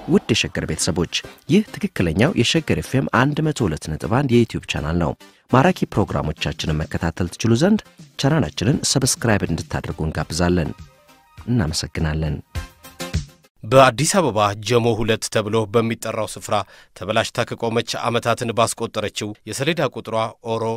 ውድ የሸገር ቤተሰቦች ይህ ትክክለኛው የሸገር FM 102.1 የዩቲዩብ ቻናል ነው። ማራኪ ፕሮግራሞቻችንን መከታተል ትችሉ ዘንድ ቻናላችንን ሰብስክራይብ እንድታደርጉ እንጋብዛለን። እናመሰግናለን። በአዲስ አበባ ጀሞ 2 ተብሎ በሚጠራው ስፍራ ተበላሽታ ከቆመች ዓመታትን ባስቆጠረችው የሰሌዳ ቁጥሯ ኦሮ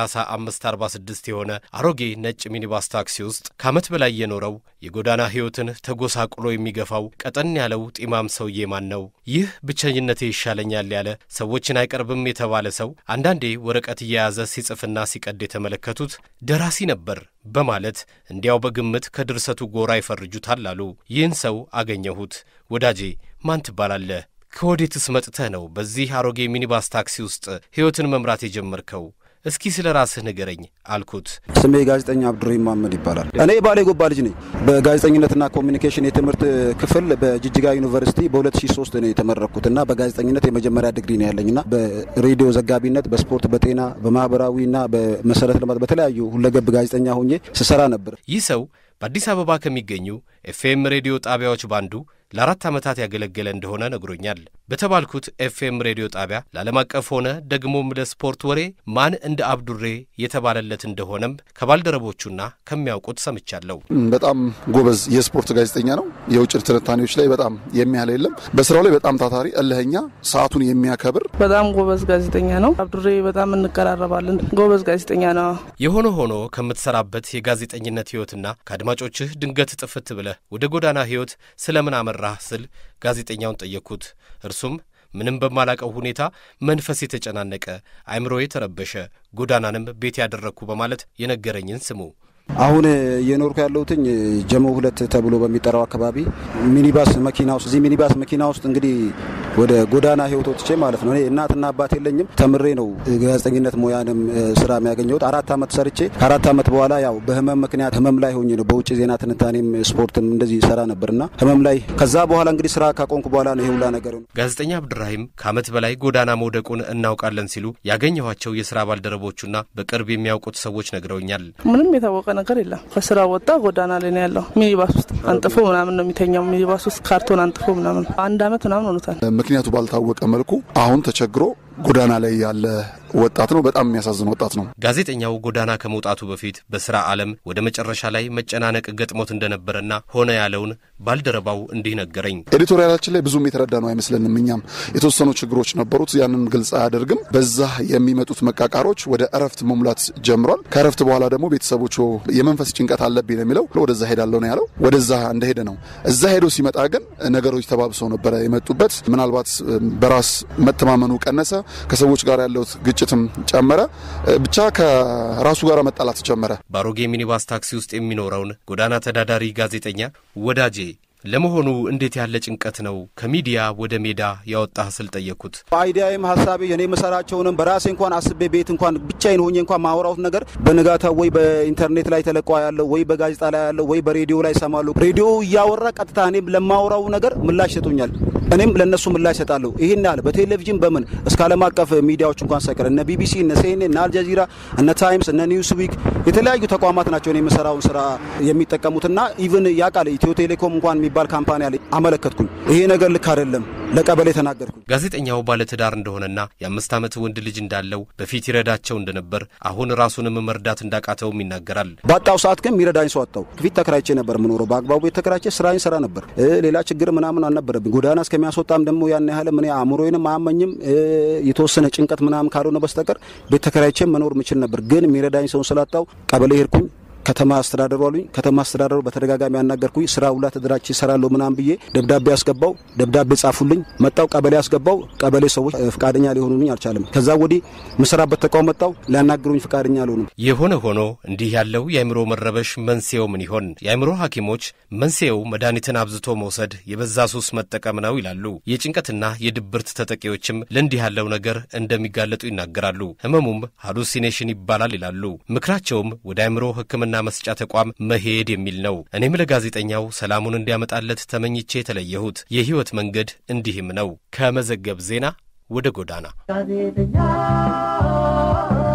3546 የሆነ አሮጌ ነጭ ሚኒባስ ታክሲ ውስጥ ከዓመት በላይ የኖረው የጎዳና ሕይወትን ተጎሳቁሎ የሚገፋው ቀጠን ያለው ጢማም ሰውዬ ማን ነው? ይህ ብቸኝነቴ ይሻለኛል ያለ ሰዎችን አይቀርብም የተባለ ሰው አንዳንዴ ወረቀት እየያዘ ሲጽፍና ሲቀድ የተመለከቱት ደራሲ ነበር በማለት እንዲያው በግምት ከድርሰቱ ጎራ ይፈርጁታል አሉ። ይህን ሰው አገኘሁት። ወዳጄ ማን ትባላለህ? ከወዴትስ መጥተህ ነው በዚህ አሮጌ ሚኒባስ ታክሲ ውስጥ ሕይወትን መምራት የጀመርከው? እስኪ ስለ ራስህ ንገረኝ አልኩት። ስሜ ጋዜጠኛ አብዱራሂም መሐመድ ይባላል። እኔ ባሌ ጎባ ልጅ ነኝ። በጋዜጠኝነትና ኮሙኒኬሽን የትምህርት ክፍል በጅጅጋ ዩኒቨርሲቲ በ2003 ነው የተመረኩትና በጋዜጠኝነት የመጀመሪያ ዲግሪ ነው ያለኝና በሬዲዮ ዘጋቢነት፣ በስፖርት፣ በጤና፣ በማህበራዊና በመሰረተ ልማት በተለያዩ ሁለገብ ጋዜጠኛ ሆኜ ስሰራ ነበር። ይህ ሰው በአዲስ አበባ ከሚገኙ ኤፍኤም ሬዲዮ ጣቢያዎች ባንዱ ለ4 ዓመታት ያገለገለ እንደሆነ ነግሮኛል። በተባልኩት ኤፍኤም ሬዲዮ ጣቢያ ለዓለም አቀፍ ሆነ ደግሞም ለስፖርት ወሬ ማን እንደ አብዱሬ የተባለለት እንደሆነም ከባልደረቦቹና ከሚያውቁት ሰምቻለሁ። በጣም ጎበዝ የስፖርት ጋዜጠኛ ነው። የውጭ ትንታኔዎች ላይ በጣም የሚያህል የለም። በስራው ላይ በጣም ታታሪ፣ እልህኛ፣ ሰዓቱን የሚያከብር በጣም ጎበዝ ጋዜጠኛ ነው። አብዱሬ በጣም እንቀራረባለን። ጎበዝ ጋዜጠኛ ነው። የሆነ ሆኖ ከምትሰራበት የጋዜጠኝነት ሕይወትና ከአድማጮችህ ድንገት ጥፍት ብለህ ወደ ጎዳና ሕይወት ስለምን አመራህ ስል ጋዜጠኛውን ጠየቅኩት። እርሱም ምንም በማላቀው ሁኔታ መንፈስ የተጨናነቀ አይምሮዬ ተረበሸ፣ ጎዳናንም ቤት ያደረኩ በማለት የነገረኝን ስሙ። አሁን የኖርኩ ያለሁትኝ ጀሞ 2 ተብሎ በሚጠራው አካባቢ ሚኒባስ መኪና ውስጥ እዚህ ሚኒባስ መኪና ውስጥ እንግዲህ ወደ ጎዳና ህይወት ወጥቼ ማለት ነው። እኔ እናትና አባት የለኝም። ተምሬ ነው ጋዜጠኝነት ሙያንም ስራ የሚያገኘሁት። 4 ዓመት ሰርቼ ከ4 ዓመት በኋላ ያው በህመም ምክንያት ህመም ላይ ሆኜ ነው በውጭ ዜና ትንታኔም ስፖርትም እንደዚህ ሰራ ነበርና ህመም ላይ ከዛ በኋላ እንግዲህ ስራ ካቆንኩ በኋላ ነው ይሁላ ነገር። ጋዜጠኛ አብዱራሂም ከዓመት በላይ ጎዳና መውደቁን እናውቃለን ሲሉ ያገኘኋቸው የስራ ባልደረቦቹና በቅርብ የሚያውቁት ሰዎች ነግረውኛል። ምንም የታወቀ ነገር የለም። ከስራ ወጣ ጎዳና ላይ ነው ያለው። ሚኒባስ ውስጥ አንጥፎ ምናምን ነው የሚተኛው። ሚኒባስ ውስጥ ካርቶን አንጥፎ ምናምን 1 ዓመት ምናምን ሆኖታል። ምክንያቱ ባልታወቀ መልኩ አሁን ተቸግሮ ጎዳና ላይ ያለ ወጣት ነው። በጣም የሚያሳዝን ወጣት ነው። ጋዜጠኛው ጎዳና ከመውጣቱ በፊት በስራ ዓለም ወደ መጨረሻ ላይ መጨናነቅ ገጥሞት እንደነበረና ሆነ ያለውን ባልደረባው እንዲህ ነገረኝ። ኤዲቶሪያላችን ላይ ብዙም የተረዳ ነው አይመስልንም። እኛም የተወሰኑ ችግሮች ነበሩት። ያንን ግልጽ አያደርግም። በዛ የሚመጡት መቃቃሮች ወደ እረፍት መሙላት ጀምሯል። ከእረፍት በኋላ ደግሞ ቤተሰቦቹ የመንፈስ ጭንቀት አለብኝ ነው የሚለው። ወደዛ ሄዳለሁ ነው ያለው። ወደዛ እንደሄደ ነው። እዛ ሄዶ ሲመጣ ግን ነገሮች ተባብሰው ነበር የመጡበት። ምናልባት በራስ መተማመኑ ቀነሰ። ከሰዎች ጋር ያለው ግጭትም ጨመረ። ብቻ ከራሱ ጋር መጣላት ጀመረ። ባሮጌ ሚኒባስ ታክሲ ውስጥ የሚኖረውን ጎዳና ተዳዳሪ ጋዜጠኛ ወዳጄ ለመሆኑ እንዴት ያለ ጭንቀት ነው ከሚዲያ ወደ ሜዳ ያወጣህ ስል ጠየቅኩት። አይዲያም ሐሳቤ የኔ መሰራቸውንም በራሴ እንኳን አስቤ ቤት እንኳን ብቻዬን ሆኜ እንኳን ማውራውት ነገር በንጋታ ወይ በኢንተርኔት ላይ ተለቋ ያለው ወይ በጋዜጣ ላይ ያለው ወይ በሬዲዮ ላይ ሰማሉ። ሬዲዮ ያወራ ቀጥታ እኔም ለማውራው ነገር ምላሽ ሰጡኛል። እኔም ለነሱ ምላሽ ሰጣለሁ። ይሄን ያለ በቴሌቪዥን በምን እስከ ዓለም አቀፍ ሚዲያዎች እንኳን ሳይቀር እነ ቢቢሲ እነ CNN እነ አልጀዚራ እነ ታይምስ እነ ኒውስዊክ የተለያዩ ተቋማት ናቸው እኔ የምሰራውን ስራ የሚጠቀሙትና ኢቭን ያቃለ ኢትዮ ቴሌኮም እንኳን የሚባል ካምፓኒ አለ። አመለከትኩኝ። ይሄ ነገር ልክ አይደለም። ለቀበሌ ተናገርኩኝ። ጋዜጠኛው ባለትዳር እንደሆነና የ5 ዓመት ወንድ ልጅ እንዳለው በፊት ይረዳቸው እንደነበር አሁን ራሱንም መርዳት እንዳቃተውም ይናገራል። ባጣው ሰዓት ግን ይረዳኝ ሰው አጣው። ፊት ተከራይቼ ነበር ምኖረው። በአግባቡ የተከራይቼ ስራዬን ሰራ ነበር። ሌላ ችግር ምናምን አልነበረብኝ። ጎዳና እስከሚያስወጣም ደግሞ ያን ያህል ምን አእምሮዬንም አያመኝም። የተወሰነ ጭንቀት ምናምን ካልሆነ በስተቀር ቤት ተከራይቼ መኖር ምችል ነበር። ግን የሚረዳኝ ሰው ስላጣው ቀበሌ ሄድኩኝ። ከተማ አስተዳደሩ አሉኝ። ከተማ አስተዳደሩ በተደጋጋሚ ያናገርኩኝ ስራ ሁላ ተደራጅቼ ሰራለሁ ምናምን ብዬ ደብዳቤ አስገባው። ደብዳቤ ጻፉልኝ። መጣው ቀበሌ አስገባው። ቀበሌ ሰዎች ፍቃደኛ ሊሆኑልኝ አልቻለም። ከዛ ወዲህ መስራበት ተቋም መጣው ሊያናግሩኝ ፍቃደኛ አልሆኑም። የሆነ ሆኖ እንዲህ ያለው የአእምሮ መረበሽ መንስኤው ምን ይሆን? የአእምሮ ሐኪሞች መንስኤው መድኃኒትን አብዝቶ መውሰድ፣ የበዛ ሱስ መጠቀም ነው ይላሉ። የጭንቀትና የድብርት ተጠቂዎችም ለእንዲህ ያለው ነገር እንደሚጋለጡ ይናገራሉ። ህመሙም ሃሉሲኔሽን ይባላል ይላሉ። ምክራቸውም ወደ አእምሮ ሕክምና መስጫ ተቋም መሄድ የሚል ነው። እኔም ለጋዜጠኛው ሰላሙን እንዲያመጣለት ተመኝቼ የተለየሁት የህይወት መንገድ እንዲህም ነው። ከመዘገብ ዜና ወደ ጎዳና